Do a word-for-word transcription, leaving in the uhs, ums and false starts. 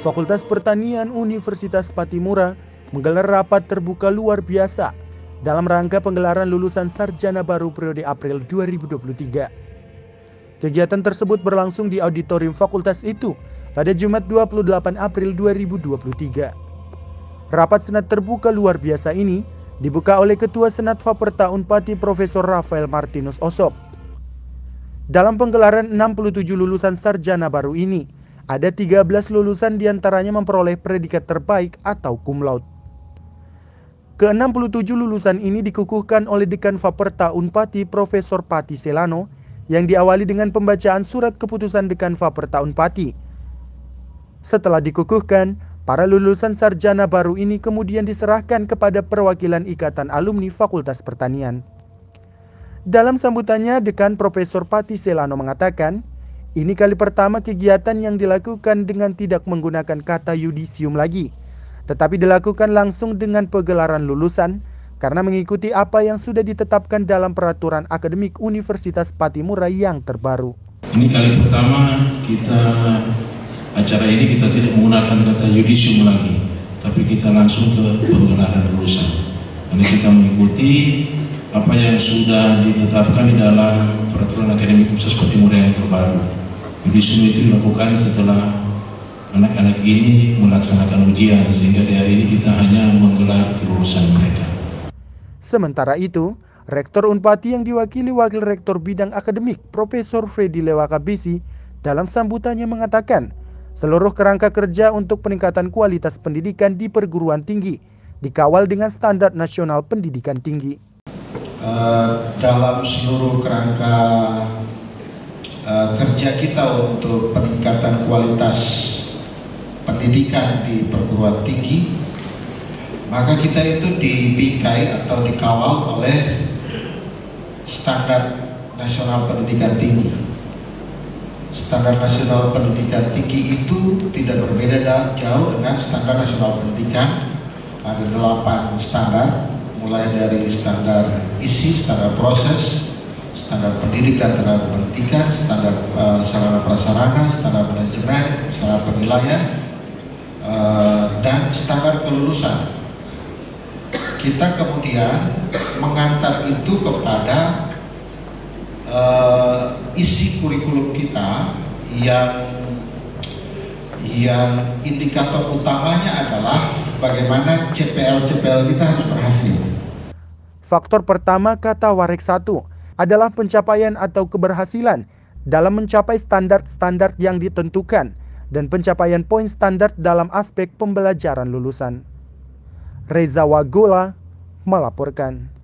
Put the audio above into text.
Fakultas Pertanian Universitas Patimura menggelar rapat terbuka luar biasa dalam rangka penggelaran lulusan sarjana baru periode April dua ribu dua puluh tiga. Kegiatan tersebut berlangsung di auditorium fakultas itu pada Jumat dua puluh delapan April dua ribu dua puluh tiga. Rapat senat terbuka luar biasa ini dibuka oleh Ketua Senat Faperta Unpati Profesor Rafael Martinus Osok. Dalam penggelaran enam puluh tujuh lulusan sarjana baru ini, ada tiga belas lulusan diantaranya memperoleh predikat terbaik atau cum laude. ke enam puluh tujuh lulusan ini dikukuhkan oleh Dekan Faperta Unpati Profesor Pati Selano yang diawali dengan pembacaan surat keputusan Dekan Faperta Unpati. Setelah dikukuhkan, para lulusan sarjana baru ini kemudian diserahkan kepada perwakilan Ikatan Alumni Fakultas Pertanian. Dalam sambutannya, Dekan Profesor Pati Selano mengatakan, ini kali pertama kegiatan yang dilakukan dengan tidak menggunakan kata yudisium lagi, tetapi dilakukan langsung dengan pegelaran lulusan karena mengikuti apa yang sudah ditetapkan dalam peraturan akademik Universitas Patimura yang terbaru. Ini kali pertama kita acara ini kita tidak menggunakan kata yudisium lagi, tapi kita langsung ke penggelaran lulusan. Ini kita mengikuti apa yang sudah ditetapkan di dalam peraturan akademik Universitas Patimura yang terbaru. Yudisium itu dilakukan setelah anak-anak ini melaksanakan ujian, sehingga di hari ini kita hanya menggelar kelulusan mereka. Sementara itu, Rektor Unpati yang diwakili Wakil Rektor Bidang Akademik Profesor Freddy Lewakabisi dalam sambutannya mengatakan, seluruh kerangka kerja untuk peningkatan kualitas pendidikan di perguruan tinggi dikawal dengan standar nasional pendidikan tinggi. Uh, dalam seluruh kerangka uh, kerja kita untuk peningkatan kualitas pendidikan di perguruan tinggi, maka kita itu dibingkai atau dikawal oleh standar nasional pendidikan tinggi. Standar nasional pendidikan tinggi itu tidak berbeda jauh dengan standar nasional pendidikan. Ada delapan standar, mulai dari standar isi, standar proses, standar pendidik dan tenaga pendidikan, standar uh, sarana prasarana, standar manajemen, standar penilaian, uh, dan standar kelulusan. Kita kemudian mengantar itu kepada uh, isi kurikulum kita yang yang indikator utamanya adalah bagaimana C P L-C P L kita harus berhasil. Faktor pertama kata Warek satu adalah pencapaian atau keberhasilan dalam mencapai standar-standar yang ditentukan dan pencapaian poin standar dalam aspek pembelajaran lulusan. Reza Wagola melaporkan.